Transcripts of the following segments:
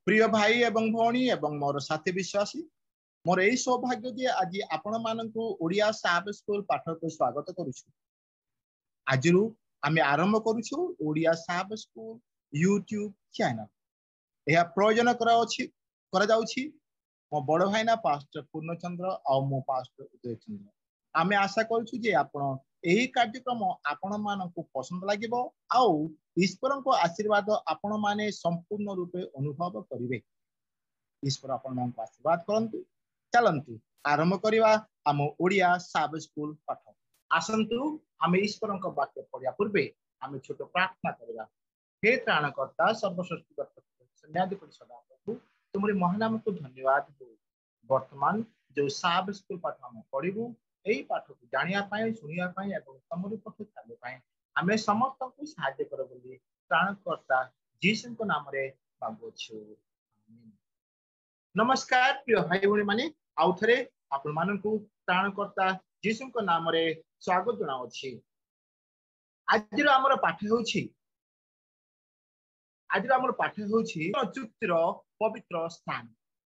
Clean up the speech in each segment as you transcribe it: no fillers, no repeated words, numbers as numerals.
प्रिय भाई एवं भौणी एवं मोर साथी विश्वासी मोर यही सौभाग्य जे आज आपण मानकु ओडिया साब स्कूल पाठ को स्वागत करूछु। आज आम आरंभ करूछु ओडिया साब स्कूल यूट्यूब चैनल। यह प्रयोजन करा जाउछि मो बड़ भाईना पास्टर पूर्णचंद्र और मो पास्टर उदय चंद्र। आम आशा करूछु जे आपण एही कार्यक्रम आपण मानकु पसंद लागिबो आउ ईश्वर को आशीर्वाद आपण माने संपूर्ण रूपे अनुभव करिवे। ईश्वर आपण मानकु आशीर्वाद करंतु। चलंतु आरंभ करिवा आम ओडिया साब स्कूल पाठ। आसंतु आम ईश्वर को वाक्य पढ़िया पूर्वे आम छोट प्रार्थना करिवा। हे त्राणकर्ता सर्वसृष्टि न्यायाधिपति सदा प्रभु तुमरी महानाम को धन्यवाद हो। वर्तमान जो साब स्कूल पाठ आम पढ़ू यही पाठ को जानिया पाए सुनिया पाए एवं तमरी पथ चले पाए आम समस्त को साहाय्य कर बोली त्राणकर्ता जीसु को नाम रे मांगुछु। नमस्कार प्रिय भाई भौणी माने आउ थरे आपण मानकु त्राणकर्ता जीसु को नाम रे स्वागत जनाउछि। आज हमर पाठ होछि चुक्तिर पवित्र स्थान।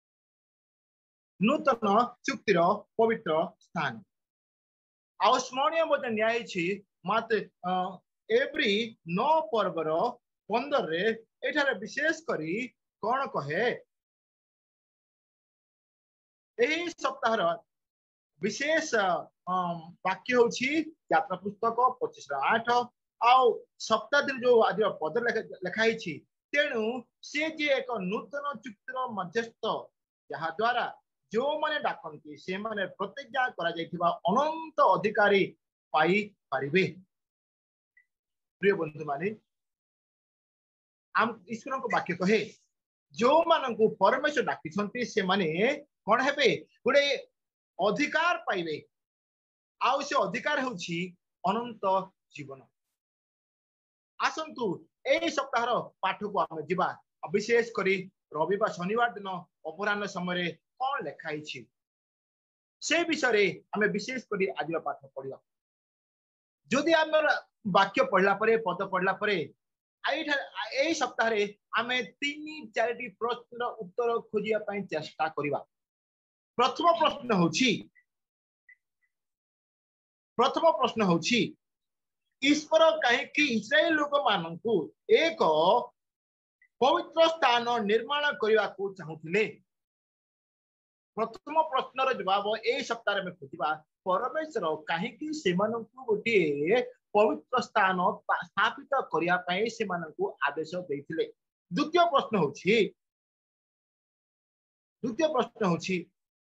नूतन चुक्तिर पवित्र स्थान आउ स्मरणीय मत न्याय छी मत एप्री 9 पर्वर 15 रे एठारे विशेष करी कोन कहे एही सप्ताहर विशेष वाक्य होछि यात्रा पुस्तक 25:8 आउ सप्ताह दिन जो आज पद लिखाई छी तेणु से जे एक नूतन चुक्तिर मध्यस्थ जहा द्वारा जो माने डाकंती से माने प्रतिज्ञा करा जायथिबा अनंत अधिकारी पाई परिबे। प्रिय बंधु माने आम ईश्वर को वाक्य कहे जो मानकु परमेश्वर डाकिछंती से माने कोन हेबे गुडे अधिकार पाइबे आउ से अधिकार होछि अनंत जीवन। आसंतु एही सप्ताहर पाठ को आम जिबा विशेष करी रविवार शनिवार दिन अपराह्न समय कौन लिखाई से विषय आम विशेष करी आज पाठ पढ़ा। जदि आम वाक्य पढ़ला पद पढ़ला यही सप्ताह आम 3-4 प्रश्न उत्तर खोजिया चेष्टा करिबा। प्रथम प्रश्न होछि ईश्वर कहीं इस्राएल लोक मानकु एक पवित्र स्थान निर्माण करने को चाहूले। प्रथम प्रश्नर जवाब ए सप्ताह में खोजा परमेश्वर कहीं से गोटे पवित्र स्थान स्थापित करने आदेश देते। द्वितीय प्रश्न होछि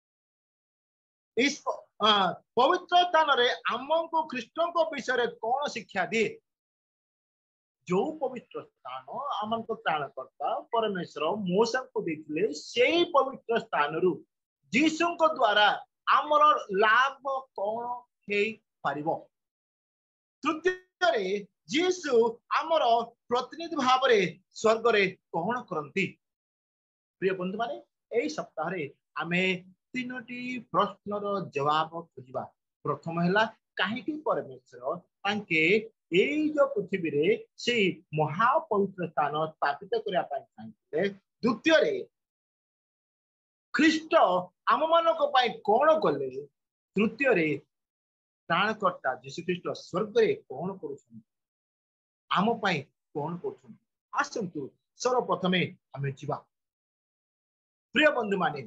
पवित्र स्थान रे आमको ख्रीष्टों को विषय कौन शिक्षा दिए। जो पवित्र स्थान आमको त्राणकर्ता परमेश्वर मूसा को देथिले सेही पवित्र स्थान रु जीसु को द्वारा आमर लाभ कौन हे पारिबो। तृतीय रे जीसु आमर प्रतिनिधि भाव रे स्वर्ग रे कौन करंती। प्रिय बंधु माने एही सप्ताह रे आमे 3टी प्रश्नर जवाब खोजिबा। प्रथम हैला काहेकि परमेश्वर तांके एई जो पृथ्वी रे से महापवित्र स्थान स्थापित करिया पाई चाहते। द्वितीय रे ख्रीष्ट आम मानक पाई कौन कले। तृतीय रे त्राणकर्ता यीशु ख्रीष्ट स्वर्ग रे कौन करूछन आम पाई कौन करूछन। आसंतु सर्वप्रथमे आमे जिबा। प्रिय बंधु माने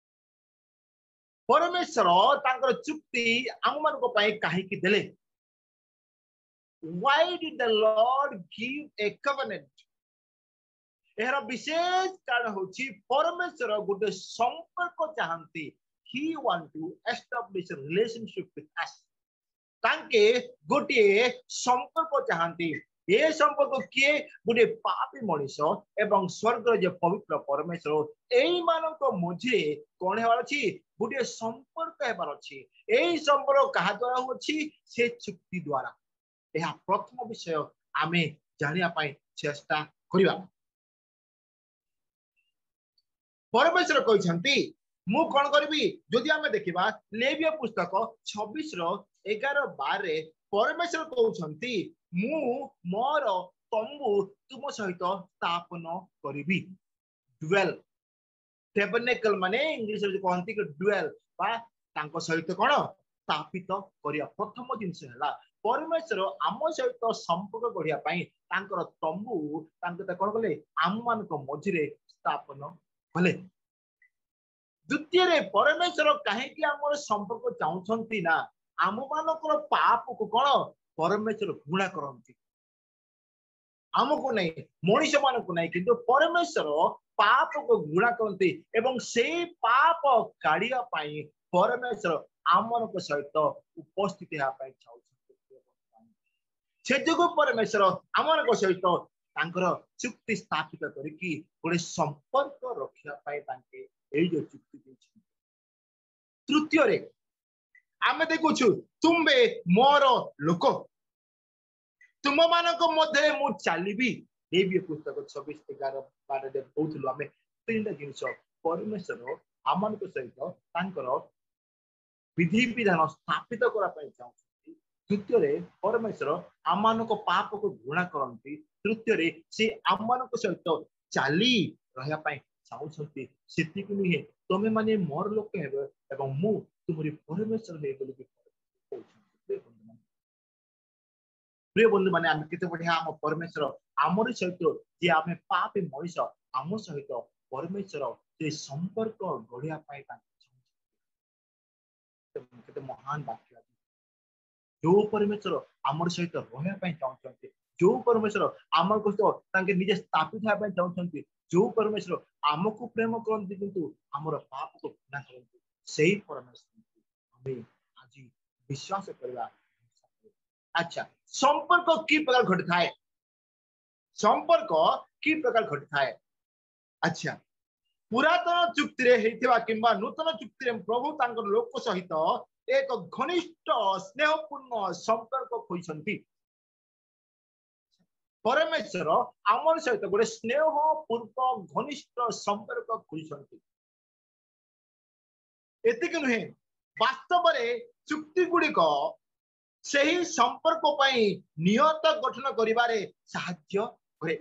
परमेश्वर तांकर चुक्ति आम मानक पाई काहेकि देले। Why did the Lord give a covenant? एहर विशेष कारण होछि परमेश्वर गोटे संपर्क चाहंती। He want to establish a relationship with us. तांके गोटे संपर्क चाहंती। ये संपर्क किए गोटे पापी मनुष्य एवं स्वर्ग जे पवित्र परमेश्वर एई मानक मझे कोन हेबार अछि गोटे संपर्क हेबार अछि। एई संपर्क कहा द्वारा होछि से चुक्ति द्वारा। यह प्रथम विषय आमे जानिया पाई चेष्टा करिबा। परमेश्वर कहते मु कौन करी जदि आम देखा लेविय पुस्तक 26:11-12 परमेश्वर कहते मु मोर तंबू तुम सहित स्थापन करी। टेबरनेकल माने इंग्लिश रे कहंती कि ड्वेल बा तांको सहित कोन स्थापित करिया प्रथम जिंस हैला परमेश्वर आम सहित संपर्क गढ़िया पाई तांकर तंबू तांको त कोन कले आम मान को मझिरे स्थापन कले द्वितीय रे परमेश्वर काहे कि हमर संपर्क चाहउछंती ना आम मानकर पाप को कोन परमेश्वर घृणा करंती आमको नहीं मनुष्य मान को नहीं किंतु परमेश्वर पाप को घृणा करते एवं से पाप काढ़िया पाई परमेश्वर आम सहित उपस्थित से जो परमेश्वर आम सहित चुक्ति स्थापित करके गोटे संपर्क रखा जो चुक्ति तृतीय रे आम देखुछु तुम्बे मोर लोक तुम मानक मध्य मु चलिबी देवी पुस्तक 26:11-12 कहूलु आम तीन जिन परमेश्वर आम सहित विधि विधान स्थापित करने चाहते तृतीय परमेश्वर आम पाप को घृणा करती तृतीय से आम सहित चली रहा चाहते से नुहे तुम मैंने मोर लोक हे मु तुम परमेश्वर प्रिय बंधु माने आम केते बढ़िया आम परमेश्वर आमर सहित जे आम पापी मनीष आम सहित परमेश्वर से संपर्क गढ़िया केते महान वाक्य जो परमेश्वर आमर सहित रहा चाहते जो परमेश्वर आम को निजे स्थापित होगा चाहते जो परमेश्वर आमको प्रेम करते किंतु आमर पाप को घृणा करते से परमेश्वर आम आज विश्वास करवा अच्छा संपर्क कि प्रकार घटी थाए संपर्क कि प्रकार घटी थाए अच्छा पुरातन चुक्ति रे हेतिबा किंबा नूतन चुक्ति रे प्रभु तांकर लोक सहित एक घनिष्ठ स्नेहपूर्ण संपर्क खोइछंती परमेश्वर आमर सहित गोटे स्नेहपूर्ण घनिष्ठ संपर्क खोइछंती एतिक नुहे वास्तव रे चुक्ति गुड़िक सही संपर्क नियत गठन करिबारे साहाय्य करे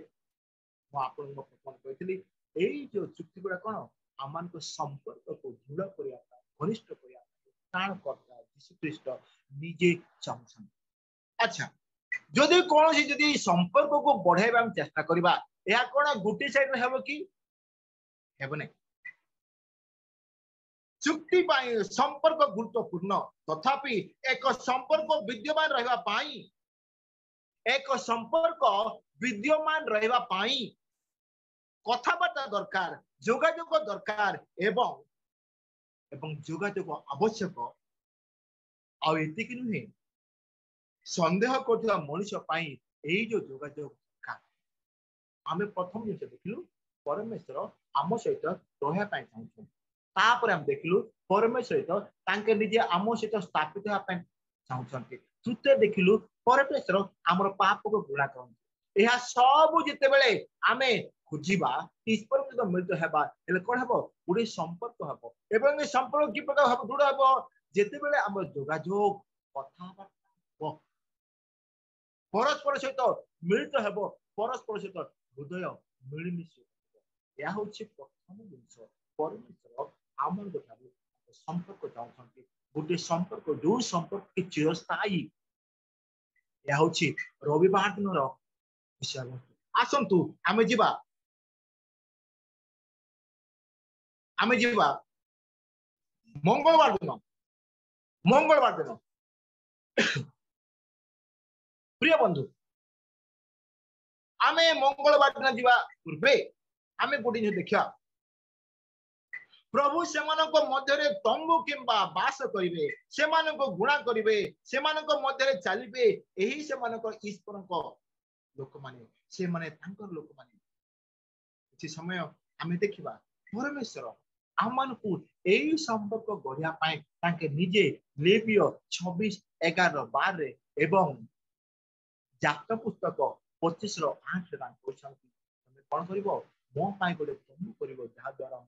जो चुक्ति गुड़ा कौन आम संपर्क को दृढ़ करने घनिष्ठ करता यीशु ख्रीस्ट निजे चाहते अच्छा जदि कौन जदि संपर्क को बढ़ाइबा चेष्टा करबा या कौन गोटे साइड हेबो कि हेबो नै चुक्ति संपर्क गुरुत्वपूर्ण तथापि एक संपर्क विद्यमान रहिबा पाई एक संपर्क विद्यमान रहिबा पाई कथाबार्ता दरकार जोगाजोग दरकार एवं एवं जोगाजोग आवश्यक आ एतिक नुहे संदेह करथिबा मनुष्य पाई एई जो जोगाजोग दरकार आमे प्रथम जिन देखिलु परमेश्वर आम सहित रहा चाहते तापर हम देखिलु परमेश्वर सहित निजे आम सहित स्थापित होगा चाहते तृतीय देखिलु परमेश्वर आमर पाप को घृणा करते यह सब जितेबले आमे खोजिबा ईश्वर सहित मिलित हेबा एले कोन हेबो गोटे संपर्क हेबो एवं ए संपर्क कि प्रकार हेबो दृढ़ हेबो जेतेबेले आम जोगाजोग कथाबार्ता परस्पर सहित मिलित हेबो परस्पर सहित हृदय मिलिमिशि यह होछि प्रथम जिंस परमेश्वर आमर संपर्क चाहते गोटे संपर्क जो संपर्क की चिरस्थायी यह होछि रविवार दिन विषय आसंतु आमे जीवा मंगलवार दिन प्रिय बंधु आमे मंगलवार दिन जीवा पूर्वे आमे गोटे देखा प्रभु से मध्य तंबू किंबा बास करेंगे से गुणा करेंगे से मध्य चलिए यही से ईश्वर लोक माने से माने लोक माने किसी समय आमे देखिबा परमेश्वर आम को यही संपर्क गढ़िया निजे लेवीय 26:11-12 एवं जातक पुस्तक 25:8 कौन कर मो गोटे तंबू कर जहाद्वारा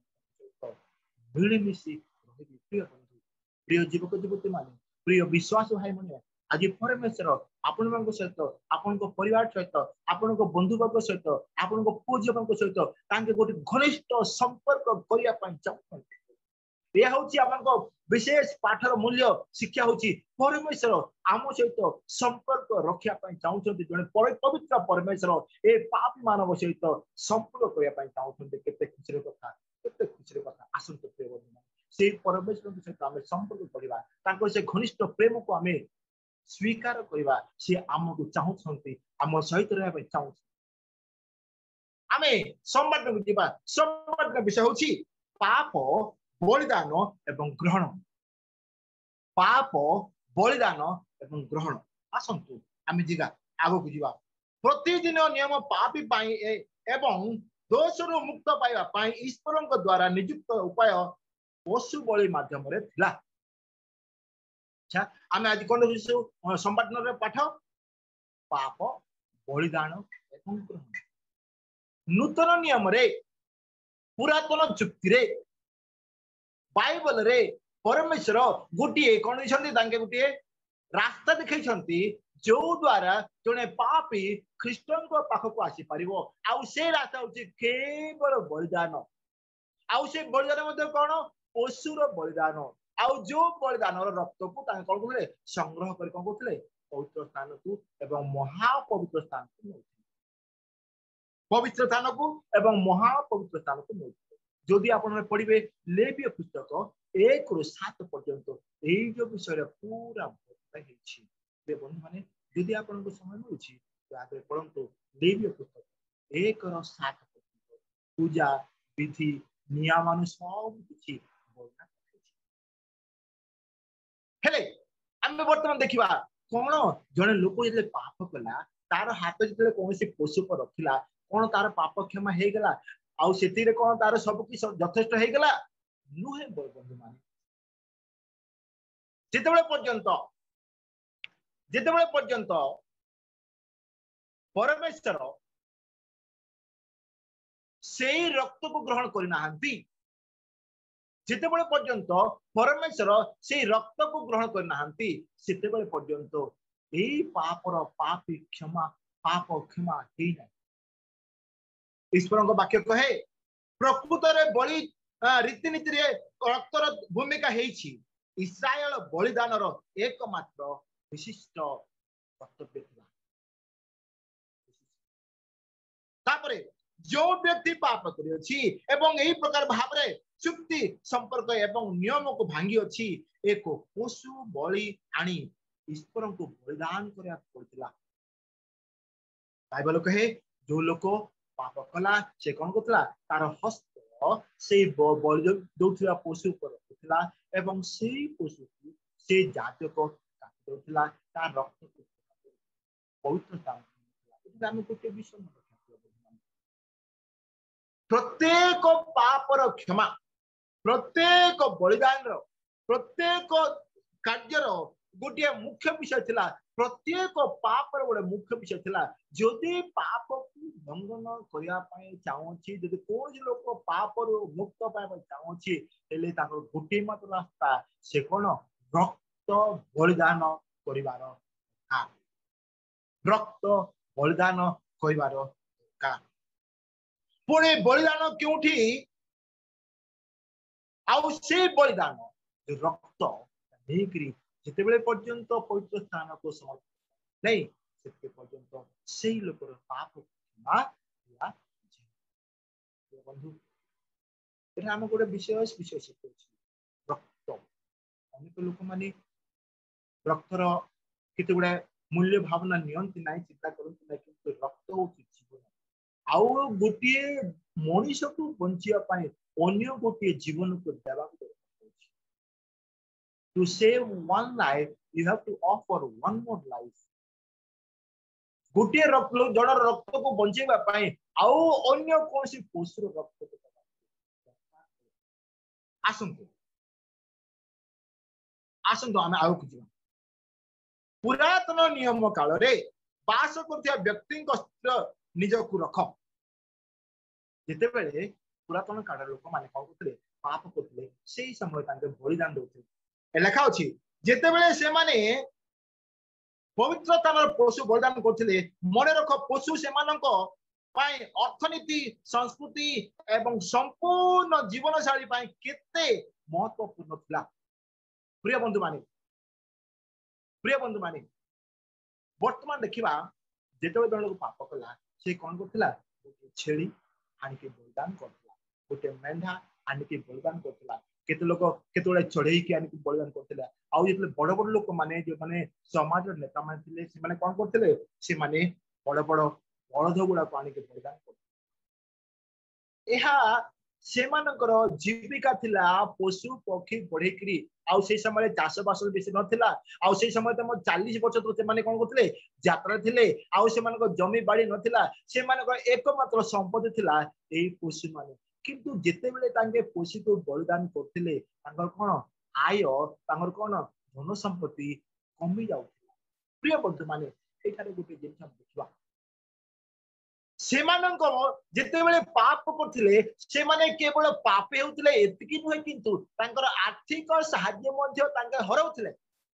मिलिमिशि प्रिय बंधु प्रिय युवक युवती माने प्रिय विश्वास भाई मैंने आज परमेश्वर आपण मान सहित आपण परिवार सहित आपण बंधुवर्ग सहित आपण पुओ झील सहित तांके गोटे घनिष्ठ संपर्क करने चाहते यह हूँ विशेष पाठर मूल्य शिक्षा हूँ परमेश्वर आम सहित संपर्क रखापी चाहते जड़े पवित्र परमेश्वर ए पापी मानव सहित संपर्क करने चाहते केते खुशी कथा आसंत प्रिय बंधु से परमेश्वर सहित आम संपर्क करवा से घनिष्ठ प्रेम को आम स्वीकार करवा सी आमको चाहते आम सहित रहा चाहते आम संवाद विषय हूँ पाप बलिदान एवं ग्रहण पाप बलिदान एवं ग्रहण आसतु आम जीवा आग को जीवा प्रतिदिन नियम पापी एवं दोषरु मुक्त पाइबा ईश्वर द्वारा नियुक्त उपाय पशु बलि माध्यम आम आज कौन संवाद पाठ पाप बलिदान एवं ग्रहण नूतन नियम रे पुरातन चुक्ति रे बाइबल रे परमेश्वर गोटे कौन गोटे रास्ता देखते जो द्वारा जड़े पापी ख्रीष्टन पाखक आसीपर से रास्ता हूँ केवल बलिदान आउ से बलिदान कौन पशुर बलिदान आउ जो बलिदान रक्त को कौन कहते संग्रह कर कौन कहते पवित्र स्थान को एवं महापवित्र स्थान को पवित्र स्थान को एवं महापवित्र स्थान को मिलते जदि आप पढ़े लेवीय पुस्तक 1 ରୁ 7 पर्यंत यही जो विषय पूरा बंधु मैंने जदि आप समय मिलूँ पढ़ु लेवीय पुस्तक 1 ରୁ 7 पर्यंत पूजा विधि नियम सब किसी वर्णना आम बर्तमान देखा कौन जड़े लोक जो पाप कला तार हाथ जो कौन पशु पर रखिला कौन तार पाप क्षमा हो गला आउ से कौन तार सब कि यथेष्ट हो गला नुहे बंधु मान जिते पर्यंत परमेश्वर से रक्त को ग्रहण करना जिते पर्यंत परमेश्वर से रक्त को ग्रहण करना से पर्यंत यही पापर पापी क्षमा पाप क्षमा ही ना ईश्वर वाक्य कहे प्रकृत बलि रीतिनीति रक्तर भूमिका इस्राएल बलिदान एकमात्र विशिष्ट कर्तव्य जो व्यक्ति पाप कर प्रकार भाव चुक्ति संपर्क एवं नियम को भांगी अच्छी एक पशु बलि आनी ईश्वर को बलिदान करला बाइबल कहे जो लोक पाप कला से कौन करता तार हस्त से दौरा पशु पर रखुला एवं से पशु को से जातक काटि दौला तार रक्त पवित्र स्थान गोटे विषय प्रत्येक पापर क्षमा प्रत्येक बलिदान प्रत्येक कार्यर गोटे मुख्य विषय थिला प्रत्येक पापर गोटे मुख्य विषय थिला जदि पाप को लंघन करने चाहूँगी जदि कौन लोक पाप मुक्त पाइबा चाहूँगी गोटे मात्र रास्ता से कौन रक्त बलिदान करिवार रक्त बलिदान करिवार पुणे बलिदान क्योंठी आउ से बलिदान रक्त नहीं जिते पर्यंत पवित्र स्थान को समर्पण नहीं से पर्यंत से लोकर पाप क्षमा बंधु आम गोटे विशेष विषय शिखु रक्त अनेक लोक मैंने रक्तर केते गुड़ा मूल्य भावना नियंती ना चिंता करती ना कि रक्त हूँ जीवन आउ गोटे मनीष को बचाई अन्य गोटे जीवन को देवा to save one life you have to offer one more life गोटे जड़ रक्त को बचेगा आउ अन्य कौन सी पशुर रक्त को आसंतु आसंतु आम आगे को जीवा पुरातन नियम काल रे बास करथिया व्यक्ति निज को रख जिते बेले पुरातन काल लोक माने कौन करते पाप करते से समय बलिदान दौते लिखा अच्छी जिते बेले से माने पवित्रतार पशु बलिदान करथिले मन रख पशु सेमानंको पाई अर्थनीति संस्कृति एवं संपूर्ण जीवन शैली पाई केते महत्वपूर्ण थिला प्रिय बंधु माने वर्तमान देखिबा जेतबे जण को पाप कला से कोन करथिला छेड़ी आनी के बलिदान करथिला गोटे मेंढा आनी के बलिदान करथिला केते लोक केते चढ़ई के आनी के बलिदान करथिला आउ जेतले बड़ बड़ लोक माने जे माने समाज नेता माने थिले से माने कोन करथिले से माने बड़ बड़ बलद गुड़ा पानी के बलिदान करथिले एहा सेमानकर जीविका थिला पशु पक्षी बढ़ेकरी आउ से समय चाष बास बेसी नथिला आउ से समय तम 40 वर्ष तो से माने कोन करथिले यात्रा थिले आउ से मानक जमी बाड़ी नथिला से मानक एकमात्र संपत्ति थिला एई पशु माने किंतु जेते बेले तांगे पशु को बलिदान करथिले तांगर कोन आय तांगर कोन धन संपत्ति कमी जाउथिला प्रिय बंधु माने एठारे गुटे जिंस देखिबा सेमानंको जेते बेले पाप करथिले से माने केवल पापे होथिले एतिकी नुहे किंतु तांकर आर्थिक सहाय्य मध्य तांगे हरौथिले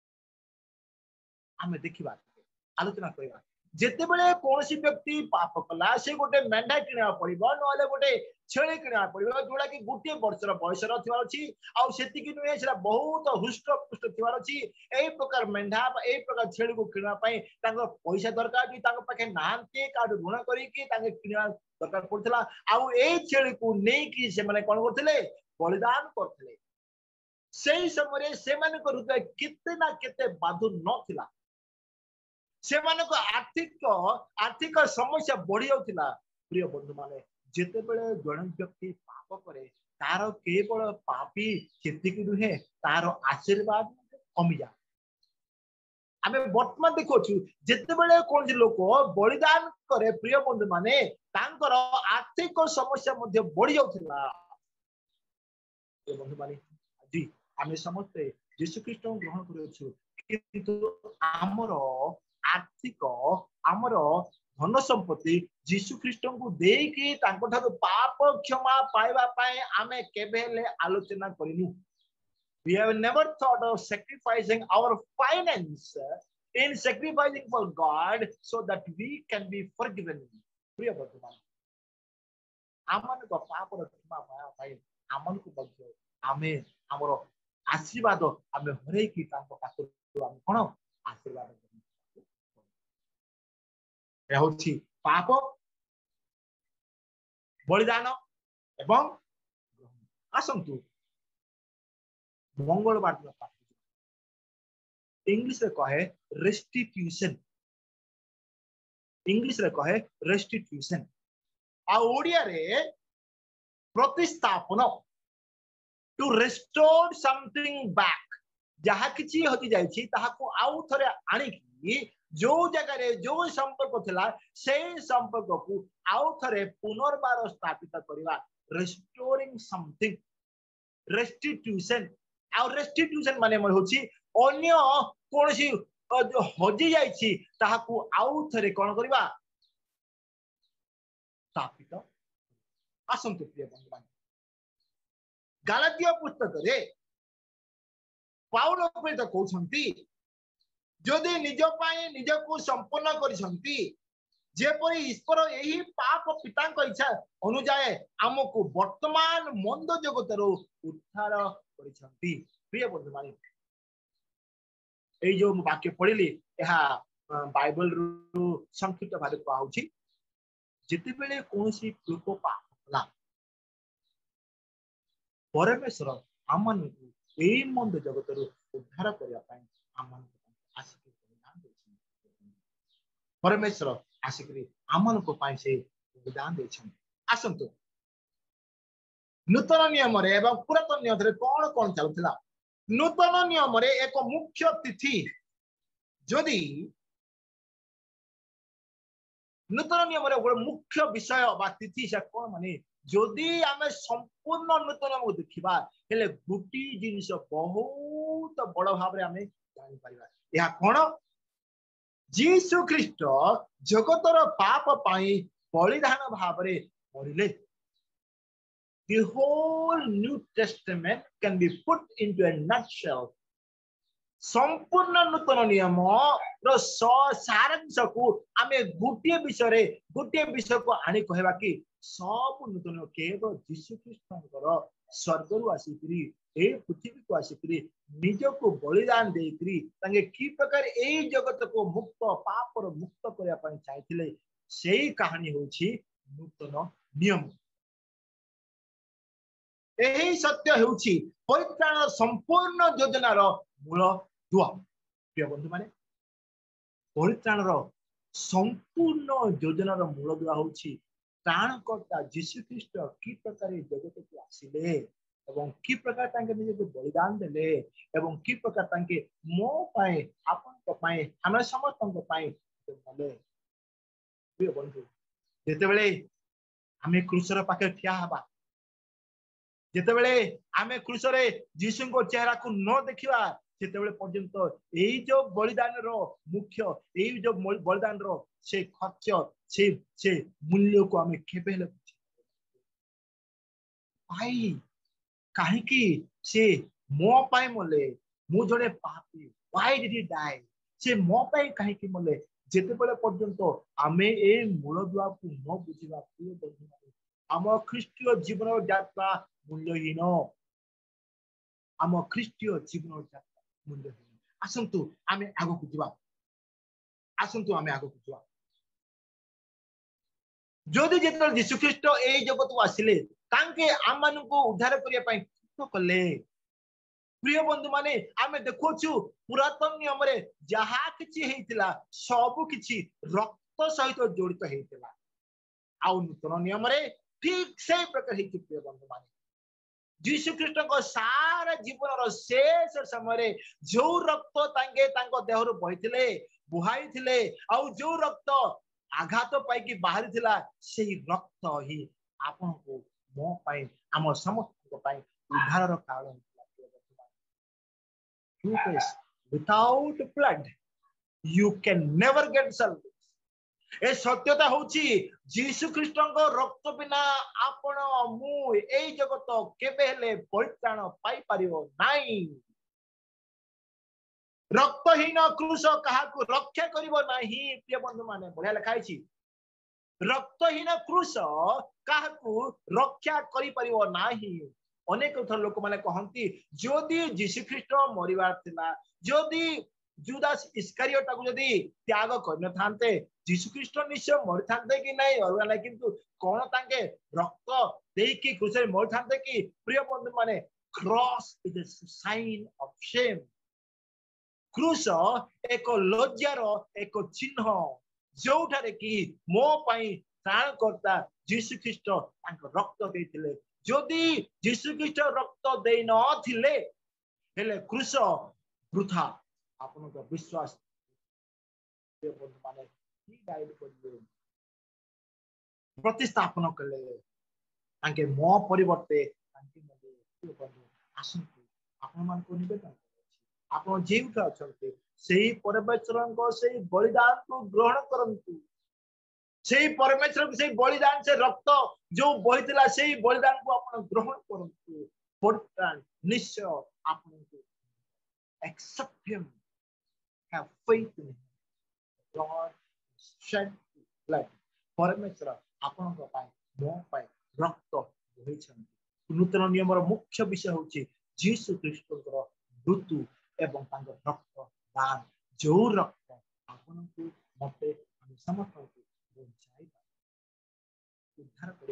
आमे देखिबा आलोचना करिबा जेते बेले कोनसी व्यक्ति पाप कला से गोटे मेंढा किना पड़िबो नले गोटे छेଳି किना पड़िबो जोडा कि गोटे वर्षर बयसर थिबार अछि आ सेति कि नुहे सेला बहुत हुष्ट पुष्ट थिबार अछि एई प्रकार मेंढा एई प्रकार छेଳି को किना पई तांग पैसा दरकार कि तांग पाखे नांते काड ऋण करी कि तांगे किना दरकार पड़थला आ एई छेଳି को नै कि से माने कोन करथिले बलिदान करथिले सेई समय से माने को हृदय किते ना किते बाधु नथिला से मानको आर्थिक समस्या बढ़ी जाउथिला प्रिय बंधु माने जेते बेले जण व्यक्ति पाप करे तार केवल पापी केतिक रुहे तार आशीर्वाद कमी जा आमे वर्तमान देखोछु जेते बेले कोन लोक बलिदान करे प्रिय बंधु माने तांकर आर्थिक समस्या मध्ये बढ़ी जाउथिला प्रिय बंधु माने जी आमे समस्त यीशु ख्रीष्ट को ग्रहण करियो किंतु हमरो आर्थिक आमर धन संपत्ति यीशु ख्रीष्ट को देकी तांको ठारो पाप क्षमा पाइबा पाए आमे केबेले आलोचना करिनु we have never thought of sacrificing our finance in sacrificing for God so that we can be forgiven प्रिय बंधु आमन को पाप क्षमा पाया पाए आमन को बग्यो आमे हमर आशीर्वाद आमे हरै की तांको पात्र आमे कोन आशीर्वाद होची पाप बलिदान एवं आसंतु मंगलवार इंग्लिश रे कहे रेस्टिट्यूशन इंग्लिश रे कहे रेस्टिट्यूशन आ ओडिया रे प्रतिस्थापन टू रेस्टोर समथिंग बैक जहा किछि होती जाई छी ताहा को आउ थरे आनी की जो जगह रे जो संपर्क थिला से संपर्क को आउ थरे पुनर्बार स्थापित करबा रेस्टोरिंग समथिंग रेस्टिट्यूशन आ रेस्टिट्यूशन माने होची अन्य कोनसी जो हजी जाई छी ताहा को आउ थरे कोन करबा स्थापित आसंतु प्रिय बंधु गालातिया पुस्तक रे पाउल प्रेरित कहउछंती जदि निज पाए निज को संपूर्ण करिसंती जेपरि ईश्वर एही पाप पिता को इच्छा अनुजाए हमको वर्तमान मंद जगत रो उद्धार करिसंती प्रिय बंधु माने एई जो वाक्य पढिली एहा बाइबल रो संक्षिप्त भाग कहउछि जेते बेले कोनसी लोक पाप कला परमेश्वर आमन एई मंद जगत रो उद्धार करिया पाए आमन परमेश्वर आसिकरी आमन को पाई से बलिदान देछन आसंतु नूतन नियम रे एवं पुरातन नियम रे कोन कोन चलथिला नूतन नियम रे एक मुख्य तिथि जदि नूतन नियम रे मुख्य विषय बा तिथि से कोन माने जदि आमे संपूर्ण नूतन नियम देखिबा हेले गुटी जिनिस बहुत बड़ भाव रे आमे जानि परिबा या कोन जीसु ख्रीष्ट जगतर पाप पाई बलिदान भाव रे मरिले the whole New Testament can be put into a nutshell संपूर्ण नूतन नियम सारांश को आमे गोटे विषय को आनी कहवा कि सब नूतन केवल यीशु ख्रीष्टर स्वर्ग आसिकी ए पृथ्वी को आसिकी निज को बलिदान देकरी तांगे की प्रकार ए जगत को मुक्त पाप मुक्त करया पई चाहथिले सेही कहानी होछि नूतन नियम। यही सत्य होछि परित्राण संपूर्ण योजनार मूल दुआ। प्रिय बंधु माने परित्राण संपूर्ण योजनार मूल दुआ होछि त्राणकर्ता यीशु ख्रीष्ट की प्रकार जगत को आसिले एवं की प्रकार तांके निज को बलिदान देले एवं की प्रकार तांके मो पाए आपन पाए हम समस्त पाए मले। प्रिय बंधु जेतेबेले आमे क्रूसर पाखे ठिया हबा जेतेबेले आमे क्रूसरे यीशु को चेहरा को न देखिबा सेतेबेले पर्यंत एई जो बलिदान रो मुख्य एई जो बलिदान रो से खर्च से मूल्य को आमे केबे ले भाई काहे कि से मो पाए मले मु जने पापी व्हाई डिड ही डाई से मो पाए काहे कि मले जेतेबेले पर्यंत आमे ए मूल दुआ को न बुझिबा प्रिय बंधु आम ख्रीष्टीय जीवन यात्रा मूल्यहीन आम ख्रीष्टीय जीवन यात्रा मूल्यहीन। आसंतु आमे आगो को जीवा आसंतु आमे आगो को जीवा जदि जेतल यीशु ख्रीष्ट ए जगत को आसिले तांके आम मानु को उद्धार करिया पई तो कले। प्रिय बंधु माने आमे देखोछु पुरातन नियम रे जहा किछि हेतिला सब किछि रक्त सहित जड़ित हेतिला आ नूतन नियम रे ठीक से प्रकार हेति। प्रिय बंधु माने यीशु ख्रीष्ट को सारा जीवन रो शेष समय रे जो रक्त तांगे तांको देहरु बहिथिले बुहाइथिले आ जो रक्त आघात पाई कि बाहरी थिला सेही रक्त ही आपन को मो पाई हम समस्त को पाई उद्धार रो कारण थिला। प्रिय बंधु माने truth is without blood you can never get salvation। ए सत्यता होछि यीशु ख्रीष्टଙ୍କ रक्त बिना आपण मु एई जगत केबे हेले परित्राण पाई परिबो नाही। रक्तहीन क्रूस काहाकू रक्षा करिबो नाही। प्रिय बंधु माने बढ़िया लिखा अछि रक्तहीन क्रूस काहाकू रक्षा करि परिबो नाही। अनेक थर लोक माने कहंती जदि यीशु ख्रीष्ट मरिबार थिला जदि जुदास इस्कारियोटा को जदि त्याग करन थांते यीशु ख्रीष्ट निश्चय मरि थांते कि नहीं और नाही किंतु कोन तांके रक्त देई कि क्रूस रे मरि थांते कि। प्रिय बंधु माने cross is a sign of shame. क्रूस एक लज्जार एक चिन्ह जोठारे कि मो पाई त्राण करता यीशु ख्रीष्ट तांको रक्त देइथिले जदि यीशु ख्रीष्ट रक्त देई न थिले हेले क्रूस वृथा आपन को विश्वास माने ही गाइड करियो प्रतिस्थापन कले तांके मो परिवर्ते तांके मले बंधु आसंतु आपन मान को निवेदन आपण जीवटा अछंते सेही परमेश्वर को सेही बलिदान को ग्रहण करंतु सेही परमेश्वर को सेही बलिदान से रक्त जो बहितला सेही बलिदान को आपण ग्रहण करंतु परित्राण निश्चय आपण को accept him have faith in him God shed blood परमेश्वर आपण को पाए मो पाए रक्त बहिछन। नूतन नियम रो मुख्य विषय होची यीशु ख्रीष्ट को मृत्यु एवं तांको रक्त दान जो रक्त आपन को मते समस्त को बचाई उद्धार करि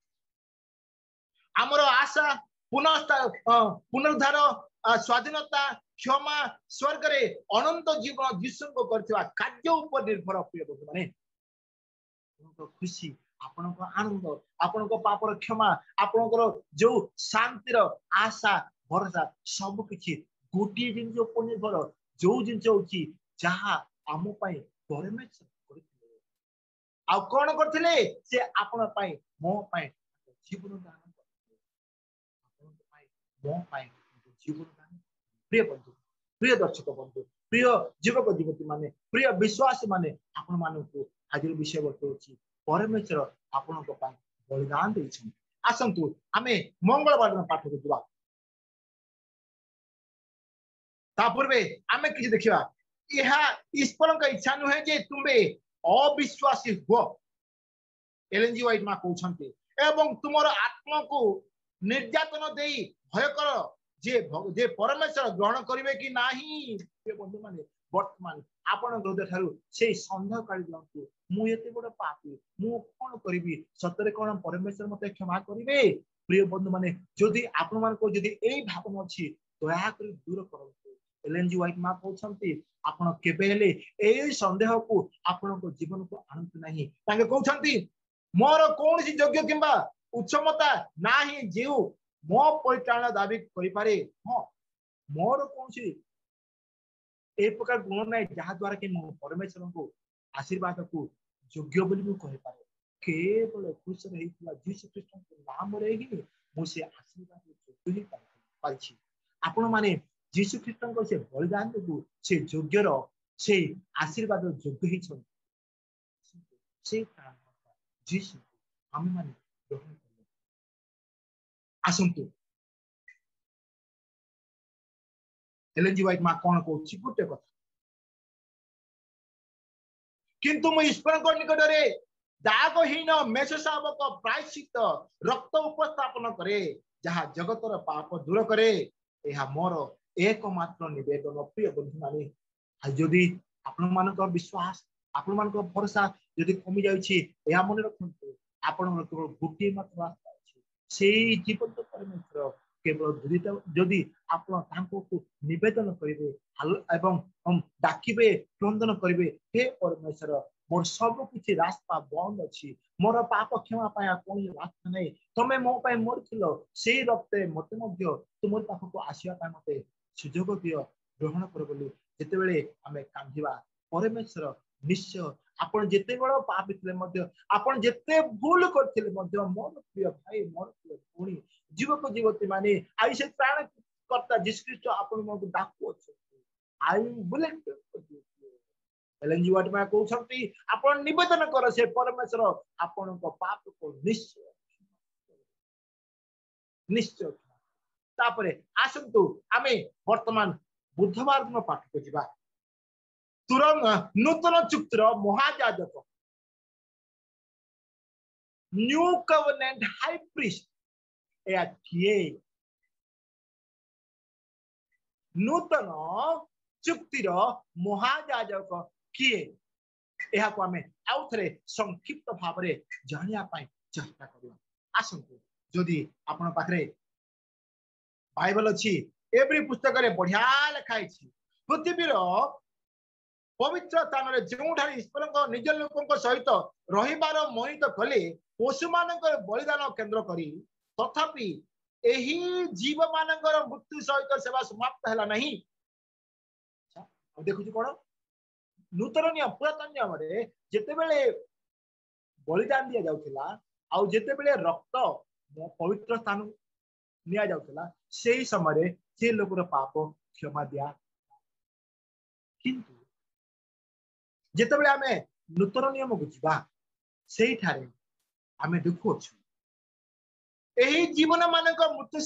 हमर आशा पुनरुद्धार स्वाधीनता क्षमा स्वर्ग रे अनंत जीवन यीशु को करथिवा कार्य ऊपर निर्भर। प्रिय बंधु माने आपनको खुशी आपनको आनंद आपनको पापर क्षमा आपनकर जो शांतिर आशा भरोसा सब किछि गोटी जिन जो निर्भर जो जिन होची जहा आम पाई परमेश्वर करथिले आ कोन करथिले से आपन पाई मो पाई जीवन दान करथिले आपन पाई मो पाई जीवन दान। प्रिय बंधु प्रिय दर्शक बंधु प्रिय युवक युवती माने प्रिय विश्वासी माने आपण मानकु आज विषय वस्तु होची परमेश्वर आपण को पाई बलिदान दैछन। आसंतु आमे मंगलवार दिन पाठ को दिबा ता पूर्वे आमे किछि देखिबा यह ईश्वर का इच्छा नुहे जे तुम्बे अविश्वासी हुआ एलेन जी व्हाइट मा कहउछन्ते एवं तुमर आत्मा को निर्यातन देई भय कर जे परमेश्वर ग्रहण करिवे कि नाही बंधु माने वर्तमान आपण हृदय ठारू से संदेह काढी दियंतु मु एते बड़ पापी मु कोन करिवि सतरे कोन परमेश्वर मते क्षमा करिवे प्रिय बंधु माने जदि आपण मान को जदि एई भावना अछि दया करी दूर करंतु एलेन जी व्हाइट मा कहउछन्ते आपण केबे हेले एई संदेह को आपण को जीवन को आनंद नाही ताके कहउछन्ती मोर कौन सी योग्य किंबा उच्चमता नाही जेउ मो परित्राण दाबी करि पारे हां मोर कौन सी ए प्रकार गुण नाही जहा द्वारा कि मो परमेश्वर को आशीर्वाद को योग्य बोली मु कहि पारे केवल खुश रहितला यीशु ख्रीष्ट के नाम रे ही मु से आशीर्वाद योग्य ही पाइछि आपण माने यीशु ख्रीष्ट को से बलिदान को से योग्य रो से आशीर्वाद योग्य ही छ से जीसु हम माने ग्रहण करियो आसंतु एलेन जी व्हाइट मा कोन कहछि गुटे कथा किंतु मु ईश्वर को निकट रे दागहीन मेष शावक प्रायश्चित रक्त उपस्थापन करे जहा जगतर पाप दूर करे एहा मोर एकमात्र निवेदन प्रिय बंधु माने यदि आपण मानक विश्वास आपण मानक भरोसा यदि कमी जाउछि एहा मन रखंतु आपण केवल गोटे मात्र रास्ता अछि सेई जीवन परमेश्वर केवल जदि आपण तांको निवेदन करिवे एवं हम डाकिबे क्रंदन करिवे हे परमेश्वर मोर सब किछि रास्ता बंद अछि मोर पाप क्षमा पाया कोन रास्ता नै तमे मो पाए मोर थिलो सेई रक्ते मते मध्य तुमर पाखको आसीया पाए मते सुजोग दियो ग्रहण कर बोली जेते बेले हमें कांधिबा परमेश्वर निश्चय आपण जेते बड़ पापी थिले मध्य आपण जेते भूल करथिले मध्य मोर प्रिय भाई मोर प्रिय भूणी जीवक जीवती माने आई से प्राण करता जीसु ख्रीष्ट आपण मको डाकू अछि आई बुलेट एलेन जी व्हाइट मा कहउछंती आपण निवेदन कर से परमेश्वर आपण को पाप को निश्चय निश्चय तापरे आसंतु आमे वर्तमान बुधवार दिन पाठ को जिबा तुरंत नूतन चुक्तिर महायाजक न्यू कवनेंट हाई प्रीस्ट या किए नूतन चुक्तिर महायाजक किए एहा को हमें आउ थरे संक्षिप्त भाव रे जानिया पाई चेष्टा करियो आसंतु जदि आपण पाखरे बाइबल अछि एवरी पुस्तक रे बढ़िया लिखाई छी पृथ्वीर पवित्र स्थान रे जोठारे ईश्वर निज लोक सहित रहिबार मोहित कले पशु मानकर बलिदान केंद्र करी तथापि एही जीव मानकर मृत्यु सहित सेवा समाप्त हैला नहीं देखु कोन नूतन नियम पुरातन नियम रे जेते बेले बलिदान दिया जाउथिला आ जेते बेले रक्त पवित्र स्थान निया जाउथिला सेही समय रे से लोकर पाप क्षमा दिया किंतु जेते बेले हमें नूतन नियम को जिबा सेही ठारे हमें देखु छु एही जीवन मानक मृत्यु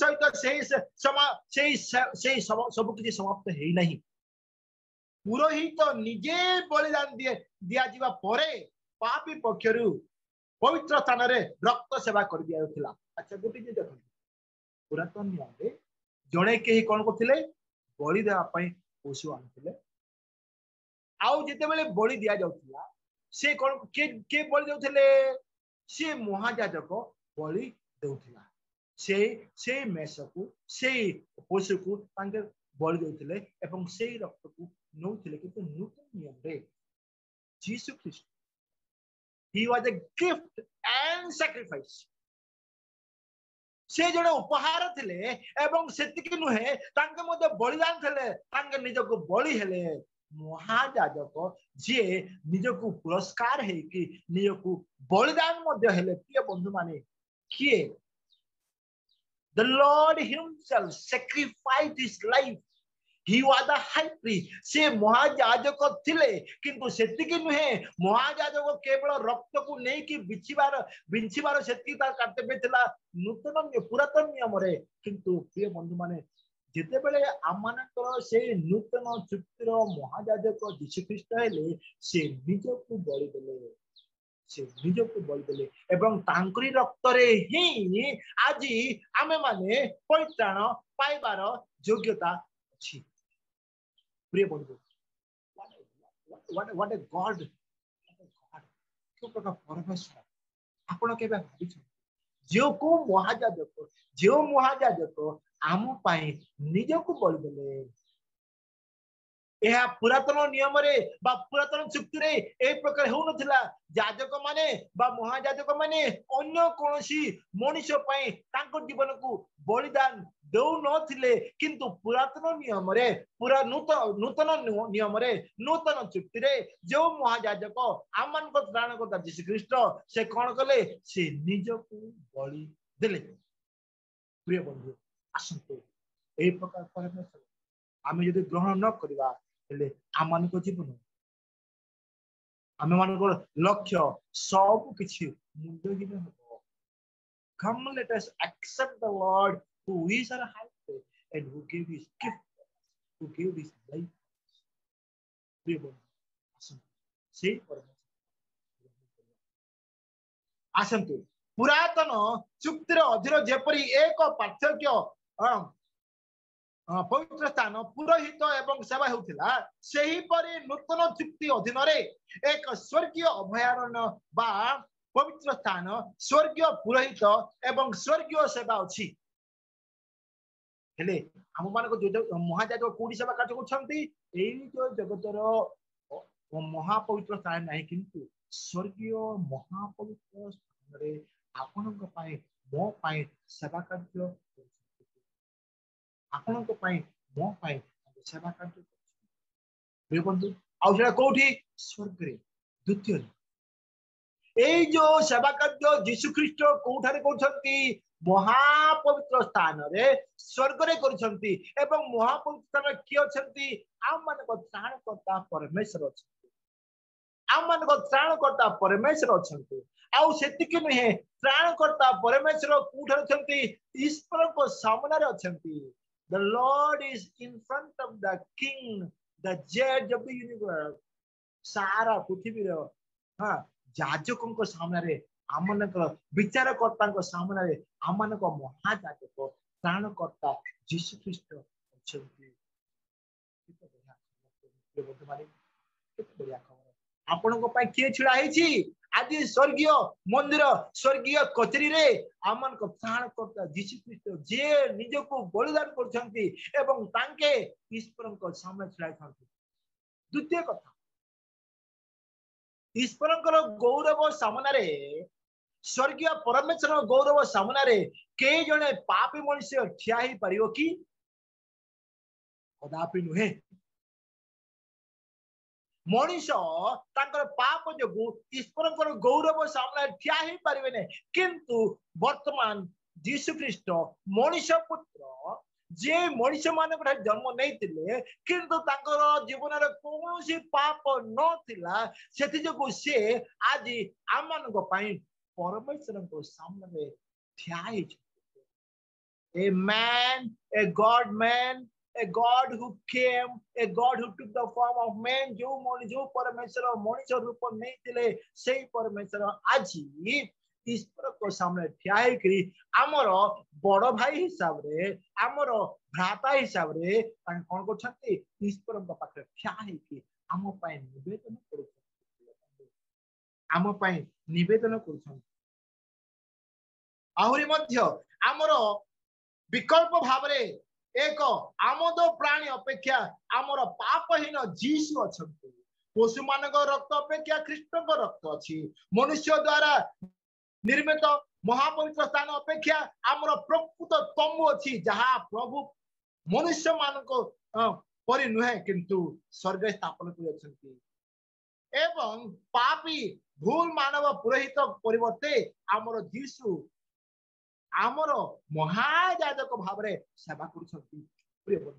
सहित सब किछि समाप्त हेई नहीं पुरोहित निजे बलिदान दिया जीवा परे पापी पक्षरु पवित्र स्थान रे रक्त सेवा कर दिया थिला अच्छा गोटे जे देखो पुरातन नियम रे जणे केही कोन करथिले बलि देवा पई पशु आनथिले आउ जेते बेले बलि दिया जाउथिला से कोन के बलि देउथिले से महायाजक बलि देउथिला से मेषकु से पशुकु तांके बलि देउथिले एवं सेही रक्त को नौथिले किंतु नूतन नियम रे जीसु ख्रीष्ट he was a gift and sacrifice से जड़े उपहार थिले एवं सेतिकी नुहे तांके मते बलिदान थिले तांके निजको बलि हेले महायाजक जे निजको पुरस्कार है कि निजको बलिदान मध्य हेले प्रिय बंधु माने किए the Lord himself sacrificed his life he was the high priest से महायाजक थिले किंतु सेतिकी नुहे महायाजक केवल रक्त को नै कि बिछिबार सेतिकी तार कर्तव्य थिला नूतन पुरातन नियम रे किंतु प्रिय बंधु माने जिते बेले आमनकर से नूतन चुक्तिर महायाजक जीशुख्रीष्ट हेले से निजको बलि देले से निजको बलि देले एवं तांकरी रक्त रे ही आज आमे माने परित्राण पाइबार योग्यता अछि प्रिय बंधु what a god क्यों प्रकार परमेश्वर आपण केबे भाबी जो को महायाजक आम पाई निजको बलि देले यह पुरातन नियम रे बा पुरातन चुक्ति रे ए प्रकार हो नथिला याजक माने बा महायाजक माने अन्य कोनोसी मनुष्य पई तांको जीवन को बलिदान दौ नथिले किंतु पुरातन नियम रे पूरा नूतन नियम रे नूतन चुक्ति रे जो महायाजक आमन को त्राण करता यीशु ख्रीष्ट से कोन कले से निज को बलि देले प्रिय बंधु आसंतो ए प्रकार परमेश्वर आमे यदि ग्रहण न करिबा हेले आमान को जीवन आमे मान को लक्ष्य सब किछि मुंडहीन हो come let us accept the Lord who is our high priest and who gave his gift who gave his life प्रिय बंधु से परमेश्वर आसंतु पुरातन चुक्तिर अधीर जेपरी एक पार्थक्य पवित्र स्थान पुरोहित एवं सेवा होतिला सेही परि नूतन चुक्ति अधीन रे एक स्वर्गीय अभयारण्य बा पवित्र स्थान स्वर्गीय पुरोहित एवं स्वर्गीय सेवा अछि हेले हम मान को जो महायाजक कोडी सेवा कार्य करछंती एई जो जगतर महापवित्र स्थान नाही किंतु स्वर्गीय महापवित्र स्थान रे आपनक पाए मो पाए सेवा कार्य आपण को पाई मो पाई सेवा कार्य प्रिय बंधु आउ जेटा कोठी स्वर्ग रे द्वितीय ए जो सेवा कार्य यीशु ख्रीष्ट कोठारे करछंती महापवित्र स्थान रे स्वर्ग रे करछंती एवं महापवित्र स्थान की अछंती आम मान को त्राण करता परमेश्वर अछंती आम मान को त्राण करता परमेश्वर अछंती आउ सेतिके नहे त्राण करता परमेश्वर कोठारे अछंती ईश्वर को सामने रे अछंती The Lord is in front of the king, the judge of the universe. सारा पृथ्वी रे हां याजकों को सामने रे आमन को विचार करता को सामने रे आमन को महायाजक त्राण करता यीशु ख्रीष्ट अछंती कितो बढ़िया खबर आपण को पाई के छिड़ा हेची आज स्वर्गीय मंदिर स्वर्गीय कचरी रे आमन को त्राण करता यीशु ख्रीष्ट जे निज को बलिदान करछंती एवं तांके ईश्वर को सामने छिड़ाइछंती द्वितीय कथा ईश्वर को गौरव सामने रे स्वर्गीय परमेश्वर गौरव सामने रे के जने पापी मनुष्य ठिया ही परियो की कदापि नुहे मनीष तांकर पाप जो ईश्वर गौरव सामने ठिया ही पारे नहीं किंतु वर्तमान यीशु ख्रीष्ट मनीष पुत्र जे मनीष मान जन्म नहीं किंतु तांकर जीवन रे कोनोसी पाप नथिला सेति जो से आज आम मान को पई परमेश्वर को सामने ठिया ही a man a god man a God who came, a God who took the form of man, जो परमेश्वर मनुष्य रूप नहीं थिले सेही परमेश्वर आज ईश्वर को सामने ठिया करी आमर बड़ भाई हिसाब रे आमर भ्राता हिसाब रे तान कोन करछंती ईश्वर को पाखे ठिया की आम पय निवेदन करछंती आम पय निवेदन करछंती आहुरी मध्य आमर विकल्प भाव रे एक आमोद प्राणी अपेक्षा आमर पापहीन जीशु अछंती पशु मानक रक्त अपेक्षा कृष्ण को रक्त अछि मनुष्य द्वारा निर्मित महापवित्र स्थान अपेक्षा आमर प्रकृत तंबू अछि जहाँ प्रभु मनुष्य मानक परि नुहे किंतु स्वर्ग स्थापन करि अछंती एवं पापी भूल मानव पुरोहित परिवर्ते आमर जीशु आमर महायाजक भाव रे सेवा करुछंती प्रिय बंधु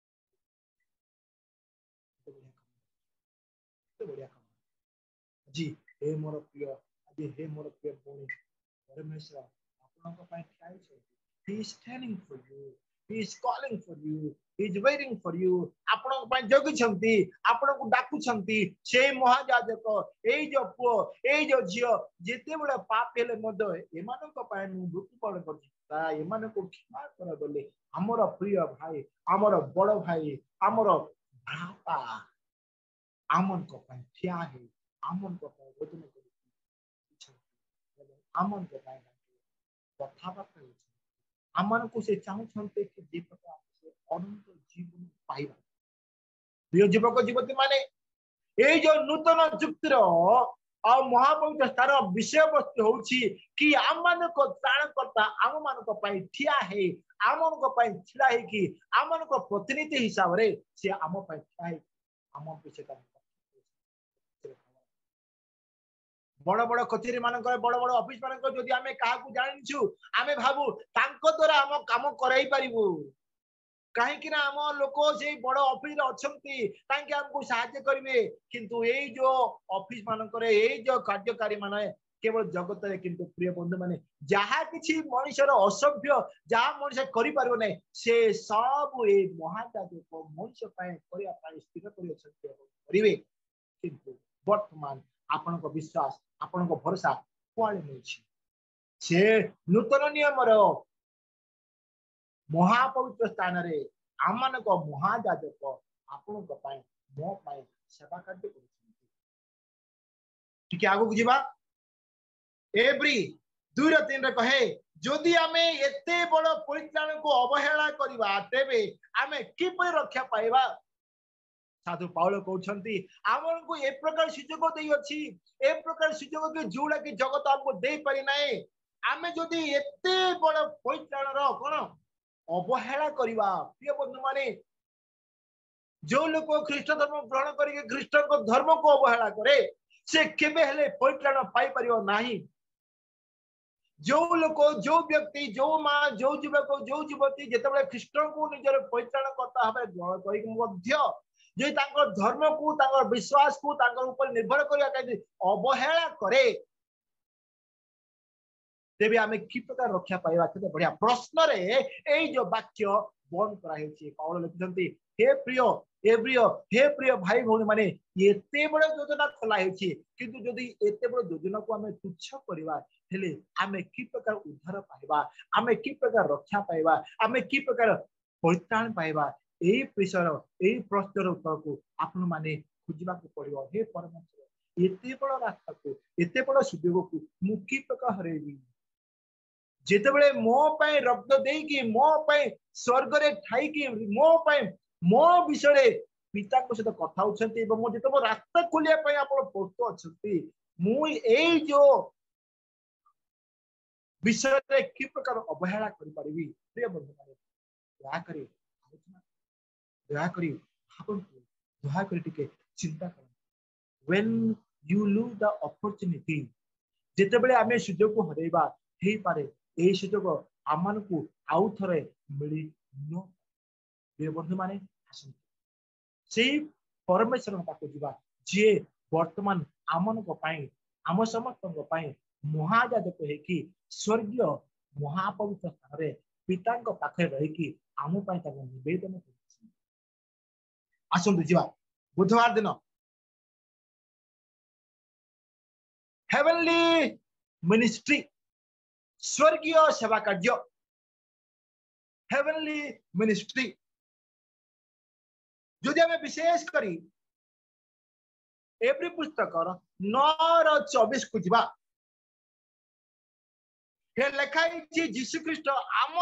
बढ़िया जी हे मोर प्रिय आज हे मोर प्रिय भौणी परमेश्वर आपन को पाई ठाई छै he is standing for you He is calling for you. He is waiting for you. आपन को जगी छंती आपन को डाकू छंती से महायाजक एई जो पुओ एई जो झियो जेते बडा पाप हेले मदो एमान को पाए मृत्यु पण करछि ता एमान को क्षमा कर बोले हमर प्रिय भाई हमर बड़ भाई हमर भ्राता आमन को पाए ठिया है आमन को पाए वचन कर आमन को पाए कथा बात आमन को से चाहू छंते कि जे प्रकार से अनंत जीवन पाइबा प्रिय युवक युवती माने ए जो नूतन जुक्तिर आ महापवित्र स्थान विषय वस्तु होछि कि आमन को त्राणकर्ता आम मान को पाई ठिया है आमन को पाई छिड़ा है कि आमन को प्रतिनिधि हिसाब रे से आम पाई ठिया है आम पिछे का बड़ बड़ कचेरी मानकर बड़ बड़ ऑफिस मानकर जदि आमे काहाकू जानिछु आमे भाबू तांको द्वारा हम काम कराई परिबू कहीं कि ना हम लोक से बड़ ऑफिस अच्छी तांके हमको साहाय्य करेंगे किंतु ये जो ऑफिस मानकर ये जो कार्यकारी मान केवल जगत रे किंतु प्रिय बंधु माने जहा किछि मनुष्यर असभ्य जहा मनुष्य करि पारबो नै से सब ए महायाजक मनुष्य पाए करिया पाए स्थिर करि अछि करिवे किंतु वर्तमान आपन को विश्वास आपन को भरोसा कोआले नै छी से नूतन नियम रो महापवित्र स्थान रे आमन को महायाजक आपन को पाए मो पाए सेवा कार्य करिसथि ठीक आगो बुझिबा एब्री 2:3 रे कहे जदि आमे एते बड़ परित्राण को अवहेला करिबा तेबे आमे किपरि रक्षा पाइबा साधु पाउल कहउछंती आमन को ए प्रकार सुजोग देई अछि ए प्रकार सुजोग के जोड़ा के जगत हमको देई पारि नै आमे जदि एते बड़ परित्राण रो कोन अवहेला करिबा प्रिय बंधु माने जो लोक ख्रीष्ट धर्म ग्रहण करिके ख्रीष्ट को धर्म को अवहेला करे से केबे हेले परित्राण पाई परियो नाही जो लोक जो व्यक्ति जो मां जो युवक जो युवती जेतेबेले ख्रीष्ट को निजर परित्राण करता हबे ग्रहण करिके मध्य जे तांकर धर्म को तांकर विश्वास को तांकर ऊपर निर्भर करिया काई अवहेला करे तेबे आमे की प्रकार रक्षा पाइबा केते बढ़िया प्रश्न रे एई जो वाक्य बंद करा हेछि पाउल लिखजंती हे प्रिय भाई भौणी माने एते बड़ योजना खोला हेछि किंतु जदि एते बड़ योजना को आमे तुच्छ करबा हेले आमे की प्रकार उद्धार पाइबा आमे की प्रकार रक्षा पाइबा आमे की प्रकार परित्राण पाइबा एई विषय एई प्रश्नर उत्तर को आपन माने खोजिबा को पड़िबो हे परमेश्वर एते बड़ रास्ता को एते बड़ सुयोग को मु की प्रकार हरेबी जेतेबेले मो पाए रक्त देई कि मो पाए स्वर्ग रे ठाई कि मो पाए मो विषय पिता को सहित कथा होछंती एवं मो जेतो रास्ता खोलिया पाए आपण प्रस्तुत अछंती मु एई जो विषय रे की प्रकार अवहेला करि परिबी प्रिय बंधु माने दया करी आपण दया करी टिके चिंता कर when you lose the opportunity जेतेबेले आमे सुयोग को हरेबा हेई पारे ए सुयोग आमान को आउ थरे मिली न प्रिय बंधु माने सेई परमेश्वर पाको जिबा जे वर्तमान आमन को पाई आम समस्त को पाई महायाजक हे कि स्वर्गीय महापवित्र स्थान रे पिता को पाखे रही कि आम पाई ताको निवेदन करछि आसंतु जिबा बुधवार दिन हेवनली मिनिस्ट्री स्वर्गीय सेवा कार्य हेवनली मिनिस्ट्री जो आम विशेष करी एवरी पुस्तक 9:24 को जीवा लिखाई जीशु ख्रीष्ट आम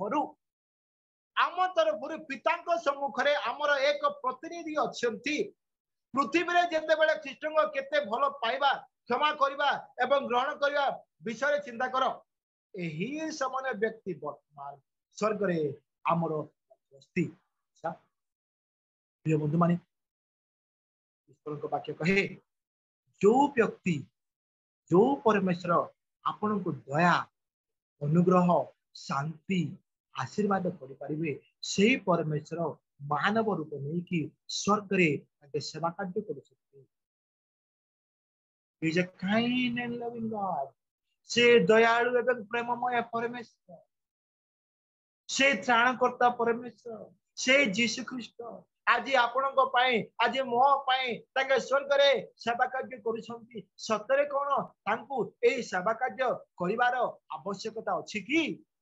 तरफ पिता सम्मुखरे आमर एक प्रतिनिधि अच्छी पृथ्वी रे जेते बेले ख्रीष्ट को केते भल पाइबा क्षमा करबा एवं ग्रहण करबा विषय चिंता कर एही समान व्यक्ति वर्तमान स्वर्ग रे आमर अस्ति प्रिय बंधु माने ईश्वर को वाक्य कहे जो व्यक्ति जो परमेश्वर आपण को दया अनुग्रह शांति आशीर्वाद करि परिबे सेही परमेश्वर मानव रूप नहीं कि स्वर्ग रे ताके सेवा कार्य कर सकते is a kind and loving God से दयालु एवं प्रेममय परमेश्वर से त्राणकर्ता परमेश्वर से जीशु ख्रीष्ट आज आपण आज मो स्वर्ग में सेवा कार्य कर सतरे कौन यही सेवा कार्य कर आवश्यकता अच्छी कि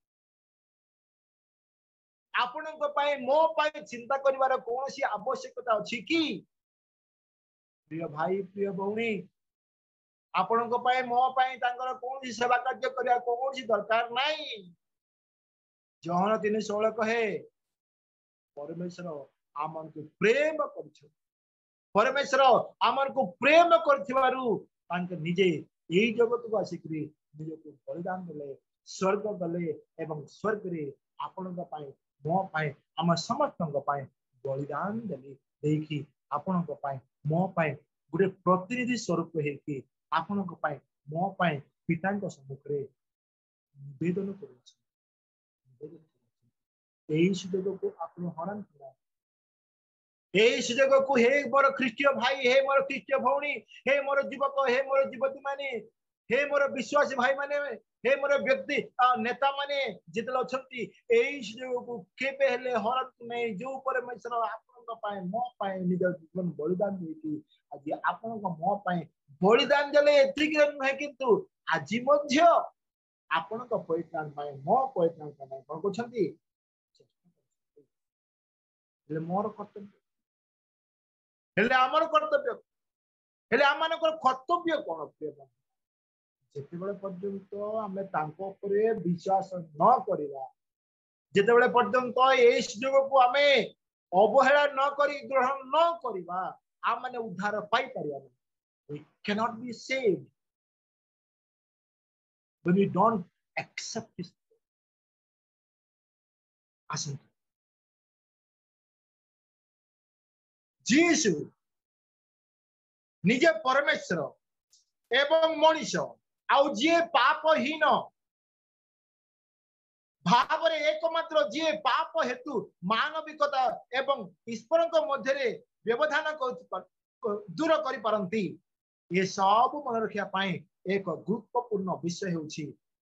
आपण मो चिंता कर कौन सी आवश्यकता अच्छी कि प्रिय भाई प्रिय भौणी आपण मो कौन सेवा कार्य करने कौन दरकार नहीं। जहन 3:16 कहे परमेश्वर आमन को प्रेम कर परमेश्वर आमन को प्रेम कर निजे यही जगत को आसिक निज को बलिदान देले स्वर्ग गले एवं स्वर्ग रे आपण मो आम समस्त बलिदान देले देखी आपण मो गोटे प्रतिनिधि स्वरूप है आपण मो पिता सम्मुख निवेदन कर सुजोग को आप हरण सुजोग को हे मोर ख्रीष्टीय भाई हे मोर ख्रीष्टीय भौणी हे मोर युवक हे मोर युवती माने हे मोर विश्वासी भाई माने हे मोर व्यक्ति नेता माने जितले अछंती एई सुजोग को केबे हेले हरण नै जो परमेश्वर आपन पाए मो पाए निज जीवन बलिदान देकी आज आपन को मो पाए बलिदान देले एतिक नहे किंतु आज मध्य आपन को परित्राण पाए मो परित्राण पाए कोन कोछंती मोर कर्तव्य हेले आमर कर्तव्य हेले आम कर्तव्य कौन प्रिय जिते पर्यंत आम विश्वास न करवा जिते पर्यंत यही सुजोग को आम अवहेला न कर ग्रहण न करवा आम मैंने उद्धार पाई पार we cannot be saved when we don't accept his आसंता जीसु निजे परमेश्वर एवं मनीष आउ जी पापहीन भाव एकमात्र जी पाप हेतु मानविकता एवं ईश्वर मध्य व्यवधान दूर करी ये सब मन रखा एक गुरुत्वपूर्ण विषय होछि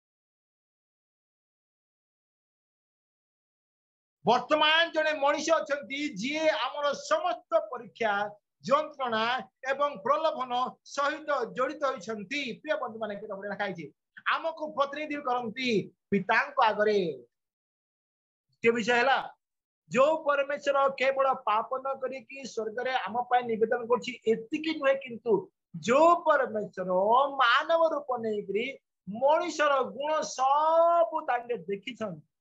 वर्तमान जड़े मनीष अच्छा जी आमर समस्त परीक्षा जंत्रणा एवं प्रलोभन सहित जड़ित होती प्रिय बंधु मान लिखाई आमको प्रतिनिधि करती पिता आगरे विषय है जो परमेश्वर केवल पाप न करी स्वर्ग रे आम निवेदन करती नुहे किंतु जो परमेश्वर मानव रूप नहीं मनीषर गुण सब देखी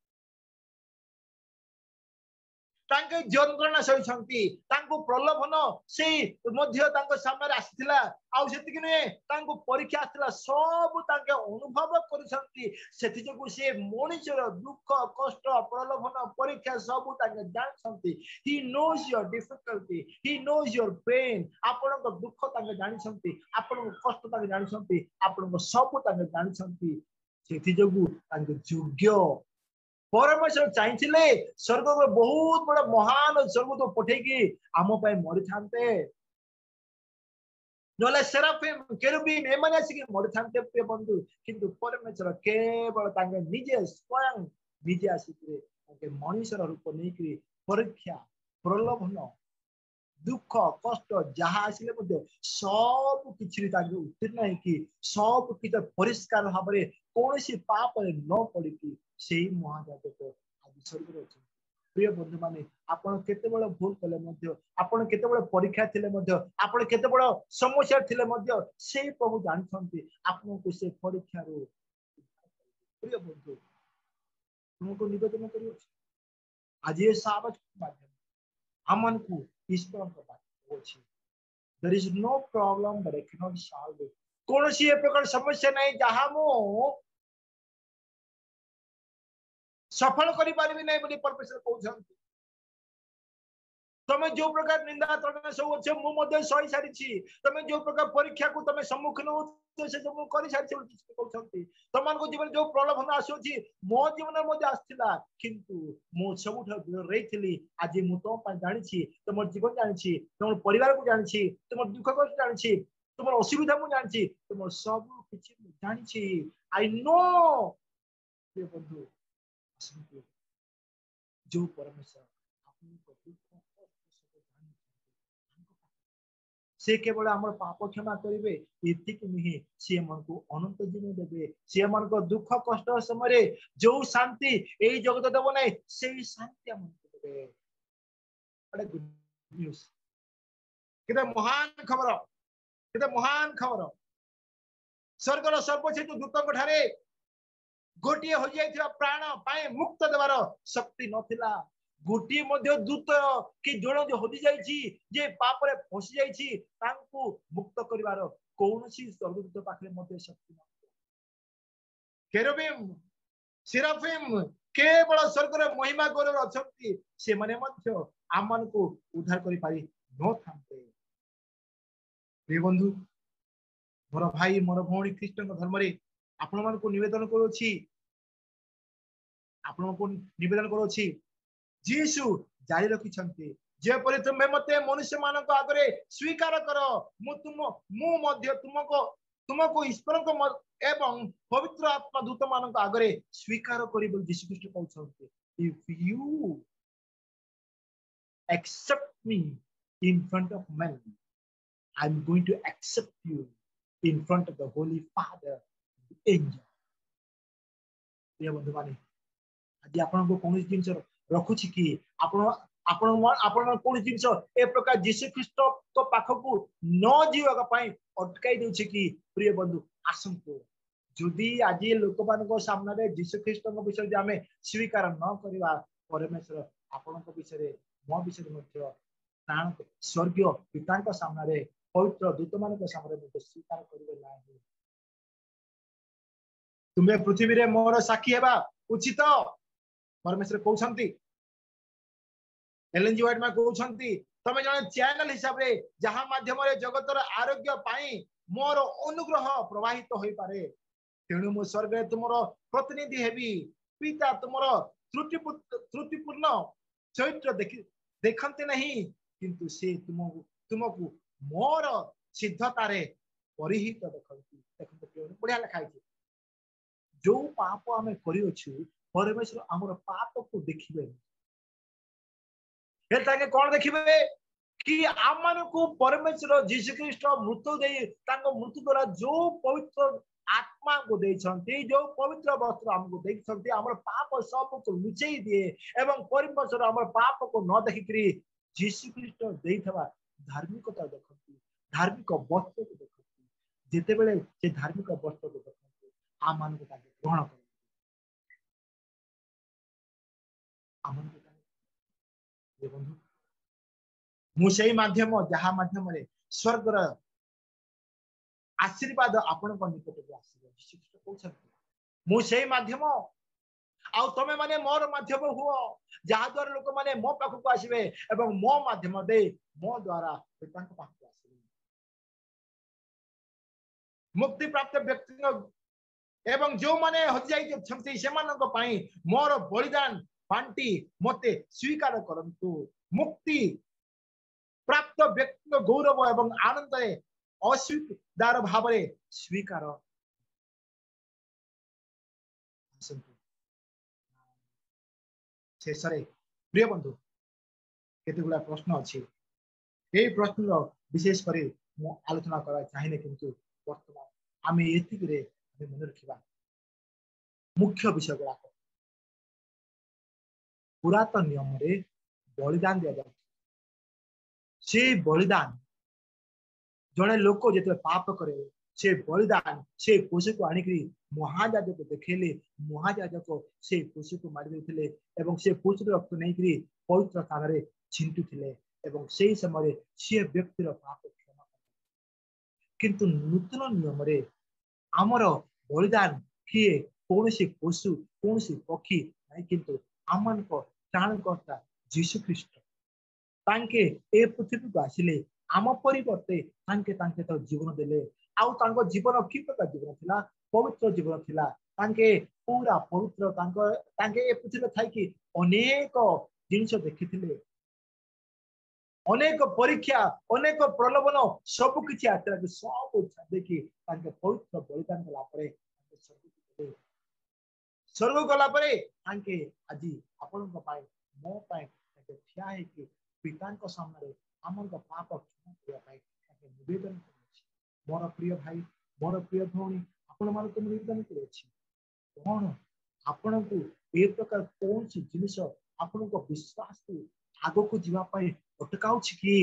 जंत्रणा सही प्रलोभन से सामने आसाला आउ परीक्षा आसाला सब अनुभव कर से मनुष्यर दुख कष्ट प्रलोभन परीक्षा सब जानते he knows your difficulty he knows your pain आपण दुख जानते आपण कष्ट जानते आपण सब जानते से योग्य परमेश्वर चाहिए स्वर्ग में बहुत बड़ा महान स्वर्ग तो पठेकी आम मरी था ना सेराफिम केरुबीम एमाने आसिक मरी था प्रिय बंधु किंतु परमेश्वर केवल निजे स्वयं निजे आसिक मनुष्यर रूप नहीं परीक्षा प्रलोभन दुख कष्ट जहाँ आसिले सब किसी उत्तीर्ण होगी सब किसी परिष्कार भाव में कौन पाप न पड़ी से महाजाजक आज स्वर्ग अच्छे प्रिय बंधु माने आपण केते भूल कले आपण केते परीक्षा थिले आपण केते समस्या थिले से प्रभु जानते आपको से परीक्षा प्रिय बंधु तुमको निवेदन कर आज ये साबत माध्यम आमन को ईश्वर अच्छी there is no problem that I can not solve it कौन सी प्रकार समस्या नहीं जहां मु सफल करी पारिबी नहीं बोली परमेश्वर कहउछंती तमे जो प्रकार निंदा तमे सब अच्छे मु मध्ये सही सारिछि तमे जो प्रकार परीक्षा को तमे सम्मुखीन हो से जो मु करि सारिछि कहउछंती तमान को जीवन जो प्रलोभन आसुछि मो जीवन मध्ये आस्थिला किंतु मु सबुठ रहिथिली आज मु तो पा जानिछि तमर जीवन जानिछि तमर परिवार को जानिछि तमर दुख कष्ट जानिछि तमर असुविधा मु जानिछि तमर सब किछि जानिछि आई नो प्रिय बंधु जो परमेश्वर आपनको दुख कष्ट सब जानिछन्ति से केवल आमर पाप क्षमा करेंगे एतिक नुहे सी मन को अनंत जीवन देवे सी मन को दुख कष्ट समय जो शांति यही जगत देव ना से शांति आम देवे गुड न्यूज केते महान खबर केते महान खबर स्वर्गर सर्वश्रेष्ठ दूतों ठारे गोटे हो जाइथिबा प्राण पाए मुक्त देवार शक्ति नथिला गोटे मध्य दूत कि जण जो होदी जाइछि जे पाप रे फसी जाइछि तांको मुक्त करिवार कोनोसी स्वर्गदूत पाखरे मध्य शक्ति नथिला केरुबिम सेराफिम केवल स्वर्ग रे महिमा गौरव अछंती से माने मध्य आमन को उद्धार करि पारि न थांते प्रिय बंधु मोर भाई मोर भौणी ख्रीष्टन धर्म रे आपण मान को निवेदन करूछि आपण को निवेदन करूछि जीसु जारी रखिछन्ते जेपरि तुमे मते मनुष्य मानक आगरे स्वीकार करो मु मध्य तुमको ईश्वर को एवं पवित्र आत्मा दूत मानक आगरे स्वीकार करिबो यीशु ख्रीष्ट कहउछन्ते if you accept me in front of men I'm going to accept you in front of the Holy Father the angel ये बंधु माने आज आपण को कोन जिंस रखुछि कि आपण आपण आपण कोन जिंस ए प्रकार यीशु ख्रीष्ट को पाखकु न जीवा पई अटकाई देउछि कि प्रिय बंधु आसंतो जदि आज लोक मान को सामने रे यीशु ख्रीष्ट को विषय जे हमें स्वीकार न करिवा परमेश्वर आपण को विषय मो विषय मध्य तान स्वर्गीय पिता को सामने रे पवित्र दूत मान को सामने में स्वीकार करिवे नाही तुमे पृथ्वी रे मोर साक्षी हेबा उचित परमेश्वर कहउछन्ति एलन जी वाइट में कहउछन्ति तमे जने चैनल हिसाब रे जहां माध्यम रे जगतर आरोग्य पाई मोर अनुग्रह प्रवाहित होई पारे तेणु मो स्वर्ग रे तुमरो प्रतिनिधि हेबी पिता तुमरो त्रुटिपूर्ण चरित्र देखन्ते नहीं किंतु से तुमको मोर सिद्धता रे परिहित देखन्ति देखन्ते बढ़िया लिखा है जो पाप आमे करि अछि परमेश्वर हमर पाप को देखिबे हे ताके कोन देखिबे कि आमन को परमेश्वर यीशु ख्रीष्ट मृत्यु दे तांको मृत्यु द्वारा जो पवित्र आत्मा को देछन्ति जो पवित्र वस्त्र हमको देछन्ति हमर पाप सब को लुचई दिए एवं परमेश्वर हमर पाप को न देखिकरी यीशु ख्रीष्ट देइथबा धार्मिकता देखन्ति धार्मिक वस्त्र को देखन्ति जेते बेले से धार्मिक वस्त्र को देखन्ति आमन को ताके ग्रहण कर आमन को ताके बंधु मुसेई माध्यम जहा माध्यम रे स्वर्गर आशीर्वाद आपण को निकट को आसीबो यीशु ख्रीष्ट कहउछन्ति मुसेई माध्यम आउ तमे माने मोर माध्यम हुओ जहा द्वारा लोक माने मो पाख को आसीबे एवं मो माध्यम दे मो द्वारा पिता को पाख को आसीबे मुक्ति प्राप्त व्यक्ति एवं जो माने हो जाई छमती से मानक पई मोर बलिदान पांटी मते स्वीकार करंतु मुक्ति प्राप्त व्यक्ति गौरव एवं आनंद अस्वीकार भाव स्वीकार शेष प्रिय बंधु केते गुला प्रश्न अछि ए प्रश्न विशेष करी मु आलोचना करा चाहिने किंतु वर्तमान आमे एतिक रे मन रखिबा मुख्य विषय गुला पुरातन नियम रे बलिदान दिया जाय से बलिदान जड़े लोक जो पाप करे से बलिदान से पशु को आणिक महाजाजक को देखेले महाजाजक से पशु को मारी देथिले एवं से पशु रक्त नहीं पवित्र स्थान रे छिंटुथिले एवं से समय से व्यक्तिर पाप क्षमा किंतु नूतन नियम रे आमर बलिदान किए कौन से पशु कौन से पक्षी नहीं किंतु आमन को त्राणकर्ता यीशु ख्रीष्ट तांके ए पृथ्वी को आसिले आम परिवर्ते तांके तांके तो जीवन देले आउ तांको जीवन की प्रकार जीवन थिला पवित्र जीवन थिला तांके पूरा पवित्र तांके ए पृथ्वी थाई कि अनेक जिनिस देखिथिले अनेक परीक्षा अनेक प्रलोभन सब किछि आतरा कि सब देखि तांके पवित्र बलिदान कला परे स्वर्ग गला परे तांके आजि आपन को पाए मो पाए ठिया है पिता सामने आम पाप क्षमा करने निवेदन कर मोर प्रिय भाई मोर प्रिय भौणी आपण मान निवेदन कर कौन आपण को ए प्रकार कौन सी जिनिस आपण को विश्वास को आग को जीवाई अटकाऊ कि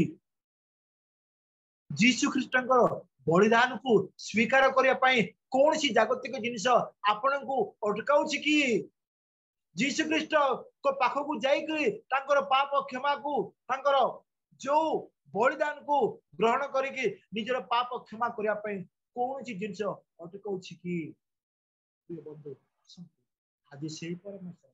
जीशु ख्रीष्टर बलिदान को स्वीकार करने कौन सी जागतिक जिनिस आपण को अटकाऊ कि जीशु ख्रीष्ट को पाखक जाइए पाप क्षमा को जो बलिदान को ग्रहण करके निजर पाप क्षमा करने कौन सी जिनिस अटकाऊ कि बंधु आज से परमेश्वर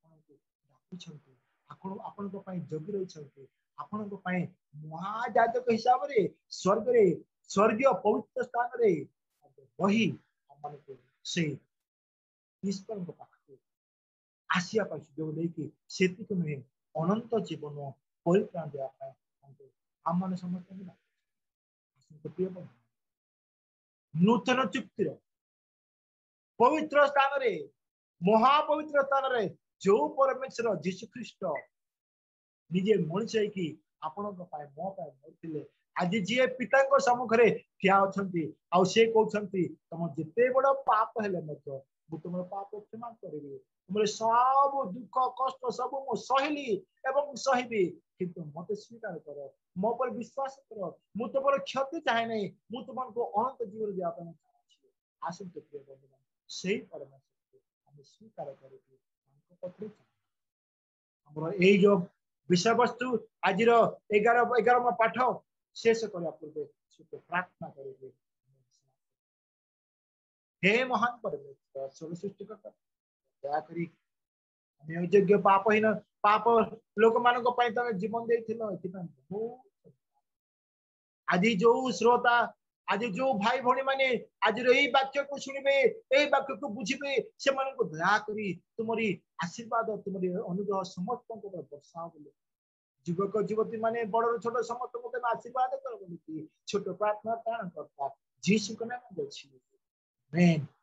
आपण जगी रही आपण महाजाजक हिसाब से स्वर्ग रे स्वर्गीय पवित्र स्थान रे वही से ईश्वर आसिया सुजोग देकी सेतिक नुहे अनंत जीवन परित्राण देवा आम मान समस्त प्रिय नूतन चुक्तिर पवित्र स्थान रे महापवित्र स्थान रे जो परमेश्वर जीशु ख्रीष्ट निजे मनुष्य कि आपण मो मरते आज जी पिता सम्मुखें ठिया अच्छा से कहते तुम जिते बड़ पाप हेले तुम पाप क्षमा करी तुम सब दुख कष्ट सब मुझे सहली एवं सहबी किंतु मत स्वीकार कर मो पर विश्वास कर मु तुम क्षति चाहे नहीं मु तुमको अनंत जीवन देवाई आसतु प्रिय बंधु से परमेश्वर स्वीकार कर जो विषय वस्तु आज 11 पाठ शेष करने पूर्व प्रार्थना करेंगे हे महान परमेश्वर सर्व सृष्टिकर्ता दयाकरी योग्य पापहीन पाप लोक मान तुम जीवन दे आज जो श्रोता आज जो भाई भौणी माने आज यही वाक्य को शुणवे यही वाक्य को बुझे से दया करी तुम्हारी आशीर्वाद तुम्हारी अनुग्रह समस्त वर्षा बोले युवक युवती माने बड़ छोट समस्त आशीर्वाद कर छोट प्रार्थना कारण करता जीशु के नाम